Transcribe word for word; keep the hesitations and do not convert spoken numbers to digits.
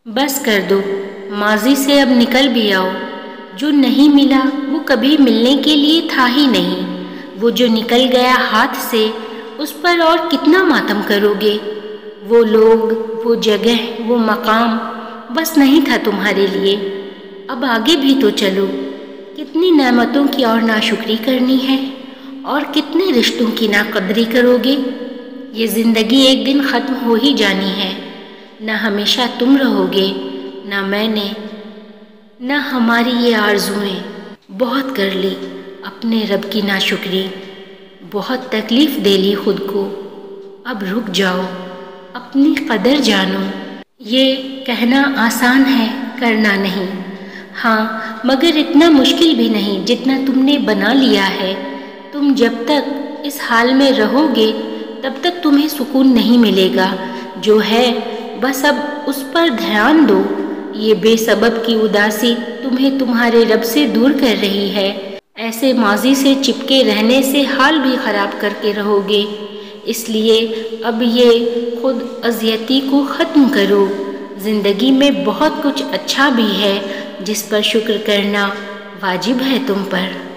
بس کر دو، ماضی سے اب نکل بھی آؤ۔ جو نہیں ملا وہ کبھی ملنے کے لیے تھا ہی نہیں، وہ جو نکل گیا ہاتھ سے اس پر اور کتنا ماتم کرو گے۔ وہ لوگ، وہ جگہ، وہ مقام بس نہیں تھا تمہارے لیے۔ اب آگے بھی تو چلو، کتنی نعمتوں کی اور ناشکری کرنی ہے، اور کتنے رشتوں کی ناقدری کرو گے۔ یہ زندگی ایک دن ختم ہو ہی جانی ہے، نہ ہمیشہ تم رہو گے، نہ میں نے، نہ ہماری یہ آرزوئیں۔ بہت کر لی اپنے رب کی ناشکری، بہت تکلیف دے لی خود کو، اب رک جاؤ، اپنی قدر جانو۔ یہ کہنا آسان ہے، کرنا نہیں۔ ہاں، مگر اتنا مشکل بھی نہیں جتنا تم نے بنا لیا ہے۔ تم جب تک اس حال میں رہو گے تب تک تمہیں سکون نہیں ملے گا۔ جو ہے بس اب اس پر دھیان دو۔ یہ بے سبب کی اداسی تمہیں تمہارے رب سے دور کر رہی ہے۔ ایسے ماضی سے چپکے رہنے سے حال بھی خراب کر کے رہو گے۔ اس لیے اب یہ خود اذیتی کو ختم کرو۔ زندگی میں بہت کچھ اچھا بھی ہے جس پر شکر کرنا واجب ہے تم پر۔